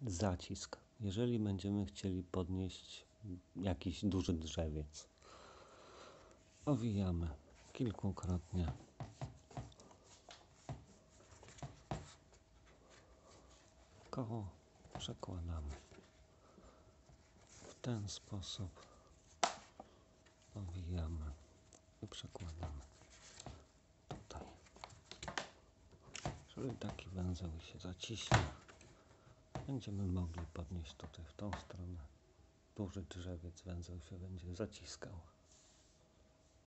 zacisk. Jeżeli będziemy chcieli podnieść jakiś duży drzewiec, owijamy kilkukrotnie. Koło przekładamy w ten sposób, owijamy i przekładamy tutaj. Jeżeli taki węzeł się zaciśnie, będziemy mogli podnieść tutaj w tą stronę. Duży drzewiec, węzeł się będzie zaciskał.